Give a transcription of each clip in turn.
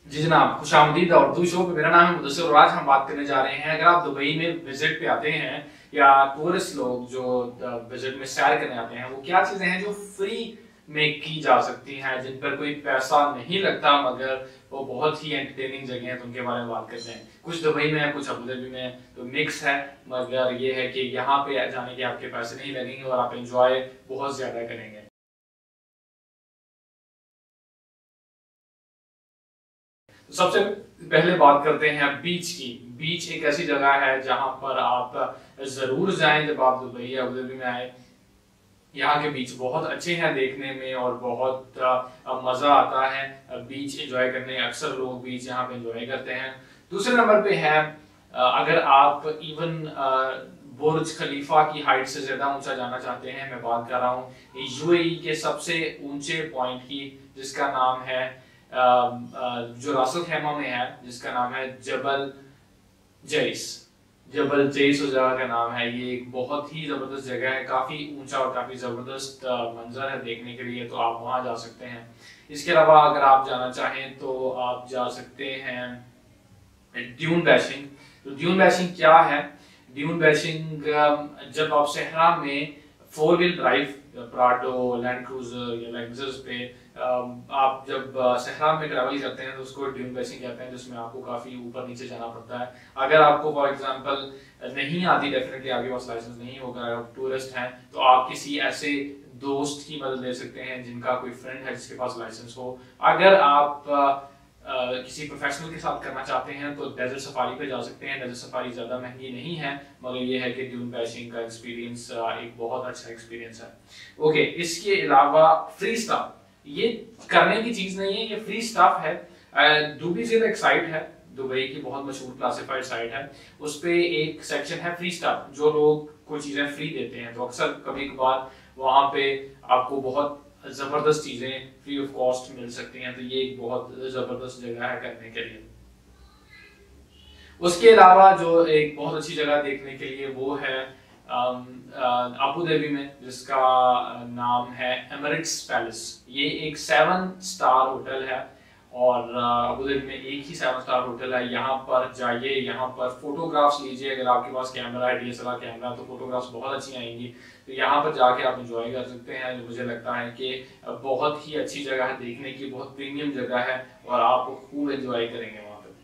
जी जनाब, खुशामदीद और उर्दू शो पे। मेरा नाम है मुदस्सिर और आज हम बात करने जा रहे हैं, अगर आप दुबई में विजिट पे आते हैं या टूरिस्ट लोग जो विजिट में सैर करने आते हैं, वो क्या चीज़ें हैं जो फ्री में की जा सकती हैं, जिन पर कोई पैसा नहीं लगता मगर वो बहुत ही एंटरटेनिंग जगह हैं, तो उनके बारे में बात करते हैं। कुछ दुबई में है, कुछ अबूधाबी में है, तो मिक्स है। मगर ये है कि यहाँ पे जाने के आपके पैसे नहीं लगेंगे और आप इंजॉय बहुत ज़्यादा करेंगे। तो सबसे पहले बात करते हैं बीच की। बीच एक ऐसी जगह है जहां पर आप जरूर जाएं जब आप दुबई या अबू धाबी में आए। यहाँ के बीच बहुत अच्छे हैं देखने में और बहुत मजा आता है बीच एंजॉय करने। अक्सर लोग बीच यहाँ पे एंजॉय करते हैं। दूसरे नंबर पे है अगर आप इवन बुर्ज खलीफा की हाइट से ज्यादा ऊंचा जाना चाहते हैं, मैं बात कर रहा हूँ यूएई के सबसे ऊंचे पॉइंट की, जिसका नाम है जो रासल खेमा में है, जिसका नाम है जबल जैस। जबल जैस उस जगह का नाम है। ये एक बहुत ही जबरदस्त जगह है, काफी ऊंचा और काफी जबरदस्त मंजर है देखने के लिए, तो आप वहां जा सकते हैं। इसके अलावा अगर आप जाना चाहें तो आप जा सकते हैं ड्यून बैशिंग। तो ड्यून बैशिंग क्या है? ड्यून बैशिंग जब आप सहरा में 4 wheel drive Prado, land cruiser या लेक्सस पे आप जब सहरा में ट्रैवल करते हैं तो उसको ड्यून बैशिंग कहते हैं, जिसमें आपको काफी ऊपर नीचे जाना पड़ता है। अगर आपको फॉर एग्जांपल नहीं आती, डेफिनेटली आपके पास लाइसेंस नहीं होगा, आप टूरिस्ट हैं, तो आप किसी ऐसे दोस्त की मदद ले सकते हैं जिनका कोई फ्रेंड है जिसके पास लाइसेंस हो। अगर आप किसी प्रोफेशनल के साथ करना चाहते हैं तो डेजर्ट सफारी पे जा सकते हैं। डेजर्ट सफारी ज़्यादा महंगी नहीं है, मगर ये है कि ड्यून बैशिंग का एक्सपीरियंस एक बहुत अच्छा एक्सपीरियंस है। ओके, इसके अलावा फ्री स्टाफ, ये करने की चीज़ नहीं है, ये फ्री स्टाफ है। दुबई से एक साइट है, दुबई की बहुत मशहूर क्लासिफाइड साइट है, उस पे एक सेक्शन है फ्री स्टाफ, जो लोग कोई चीज़ें फ्री देते हैं। तो अक्सर कभी कभार वहाँ पे आपको बहुत जबरदस्त चीजें फ्री ऑफ कॉस्ट मिल सकती हैं, तो ये एक बहुत जबरदस्त जगह है करने के लिए। उसके अलावा जो एक बहुत अच्छी जगह देखने के लिए वो है अबू धाबी में, जिसका नाम है एमिरेट्स पैलेस। ये एक 7 स्टार होटल है और अबू धाबी में एक ही 7 स्टार होटल है। यहाँ पर जाइए, यहाँ पर फोटोग्राफ्स लीजिए। अगर आपके पास कैमरा है, डीएसएलआर कैमरा, तो फोटोग्राफ्स बहुत अच्छी आएंगी। तो यहाँ पर जाके आप एंजॉय कर सकते हैं। मुझे लगता है कि बहुत ही अच्छी जगह है देखने की, बहुत प्रीमियम जगह है और आप खूब एंजॉय करेंगे वहाँ पे।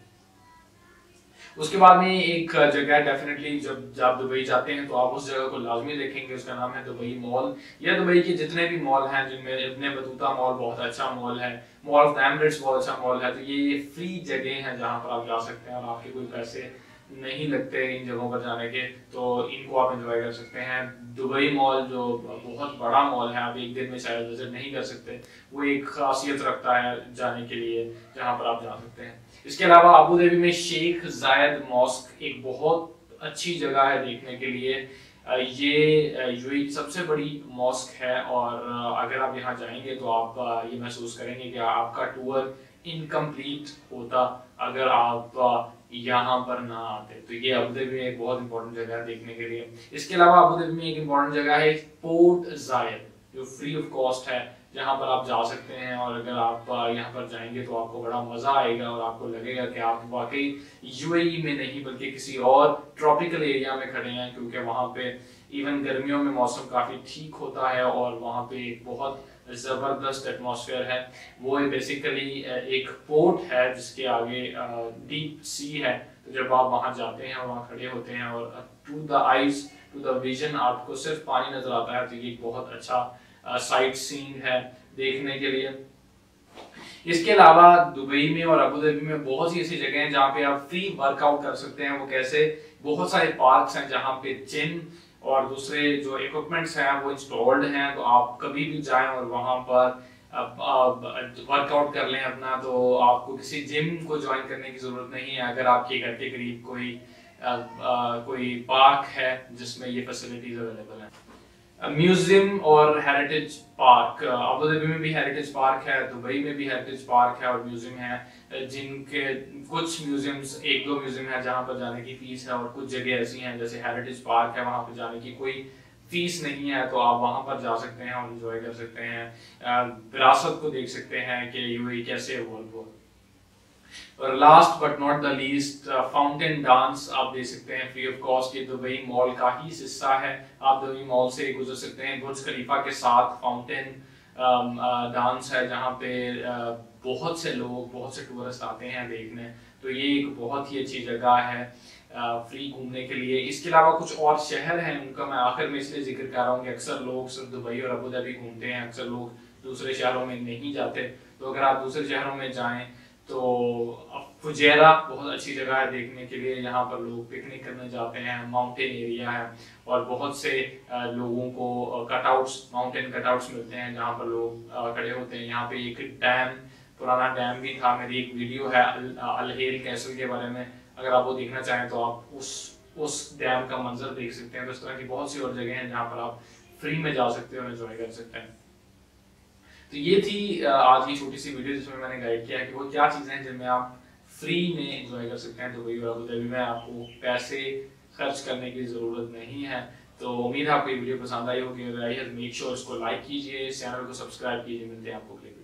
उसके बाद में एक जगह डेफिनेटली जब आप दुबई जाते हैं तो आप उस जगह को लाजमी देखेंगे, उसका नाम है दुबई मॉल। या दुबई के जितने भी मॉल हैं, जिनमें इब्ने बतूता मॉल बहुत अच्छा मॉल है, मॉल ऑफ द एमिरेट्स बहुत अच्छा मॉल है, तो ये फ्री जगह है जहाँ पर आप जा सकते हैं और आपके कोई पैसे नहीं लगते इन जगहों पर जाने के, तो इनको आप एंजॉय कर सकते हैं। दुबई मॉल जो बहुत बड़ा मॉल है, आप एक दिन में शायद विजिट नहीं कर सकते, वो एक खासियत रखता है जाने के लिए जहाँ पर आप जा सकते हैं। इसके अलावा अबू धाबी में शेख जायद मॉस्क एक बहुत अच्छी जगह है देखने के लिए। ये यूएई की सबसे बड़ी मॉस्क है और अगर आप यहाँ जाएंगे तो आप ये महसूस करेंगे कि आपका टूर इनकम्प्लीट होता अगर आप यहाँ पर ना आते। तो ये अबू धाबी में एक बहुत इंपॉर्टेंट जगह है देखने के लिए। इसके अलावा अबू धाबी में एक इंपॉर्टेंट जगह है पोर्ट जायद, जो फ्री ऑफ कॉस्ट है, जहाँ पर आप जा सकते हैं। और अगर आप यहाँ पर जाएंगे तो आपको बड़ा मजा आएगा और आपको लगेगा कि आप वाकई यूएई में नहीं बल्कि किसी और ट्रॉपिकल एरिया में खड़े हैं, क्योंकि वहाँ पे इवन गर्मियों में मौसम काफी ठीक होता है और वहाँ पे एक बहुत जबरदस्त एटमॉस्फेयर है। वो बेसिकली एक पोर्ट है जिसके आगे डीप सी है। तो जब आप वहाँ जाते हैं और वहाँ खड़े होते हैं और to the eyes, to the vision आपको सिर्फ पानी नजर आता है, तो ये बहुत अच्छा साइट सीइंग है देखने के लिए। इसके अलावा दुबई में और अबू धाबी में बहुत सी ऐसी जगह हैं जहाँ पे आप फ्री वर्कआउट कर सकते हैं। वो कैसे? बहुत सारे पार्क्स हैं जहाँ पे जिम और दूसरे जो इक्विपमेंट्स हैं वो इंस्टॉल्ड हैं, तो आप कभी भी जाएं और वहाँ पर वर्कआउट कर लें अपना। तो आपको किसी जिम को ज्वाइन करने की जरूरत नहीं है अगर आपके घर के करीब कोई पार्क है जिसमें ये फैसिलिटीज अवेलेबल हैं। म्यूजियम और हेरिटेज पार्क, अबू धाबी में भी हेरिटेज पार्क है, दुबई में भी हेरिटेज पार्क है और म्यूजियम है। जिनके कुछ म्यूजियम्स, 1-2 म्यूजियम है जहाँ पर जाने की फीस है और कुछ जगह ऐसी हैं जैसे हेरिटेज पार्क है, वहाँ पर जाने की कोई फीस नहीं है, तो आप वहाँ पर जा सकते हैं और एंजॉय कर सकते हैं, विरासत को देख सकते हैं कि यूएई कैसे इवॉल्व हुआ। और last but not the least, fountain dance आप देख सकते हैं फ्री ऑफ कॉस्ट। ये दुबई मॉल का ही हिस्सा है, आप दुबई मॉल से गुजर सकते हैं। बुर्ज खलीफा के साथ फाउंटेन डांस है जहाँ पे बहुत से लोग, बहुत से टूरिस्ट आते हैं देखने। तो ये एक बहुत ही अच्छी जगह है फ्री घूमने के लिए। इसके अलावा कुछ और शहर हैं, उनका मैं आखिर में इसलिए जिक्र कर रहा हूँ कि अक्सर लोग सिर्फ दुबई और अबू धाबी घूमते हैं, अक्सर लोग दूसरे शहरों में नहीं जाते। तो अगर आप दूसरे शहरों में जाएं तो फुजैरा बहुत अच्छी जगह है देखने के लिए, यहाँ पर लोग पिकनिक करने जाते हैं, माउंटेन एरिया है और बहुत से लोगों को कटआउट्स, माउंटेन कटआउट्स मिलते हैं जहाँ पर लोग खड़े होते हैं। यहाँ पे एक डैम, पुराना डैम भी था, मेरी एक वीडियो है अल-हेल कैसल के बारे में, अगर आप वो देखना चाहें तो आप उस डैम का मंजर देख सकते हैं। तो इस तरह की बहुत सी और जगह हैं जहाँ पर आप फ्री में जा सकते हैं और एंजॉय कर सकते हैं। तो ये थी आज की छोटी सी वीडियो जिसमें मैंने गाइड किया है कि वो क्या चीज़ें हैं जिनमें आप फ्री में एंजॉय कर सकते हैं दुबई और अबू धाबी में, आपको पैसे खर्च करने की ज़रूरत नहीं है। तो उम्मीद है आपको ये वीडियो पसंद आई होगी। अगर आई है तो मेक श्योर इसको लाइक कीजिए, चैनल को सब्सक्राइब कीजिए। मिलते हैं आपको।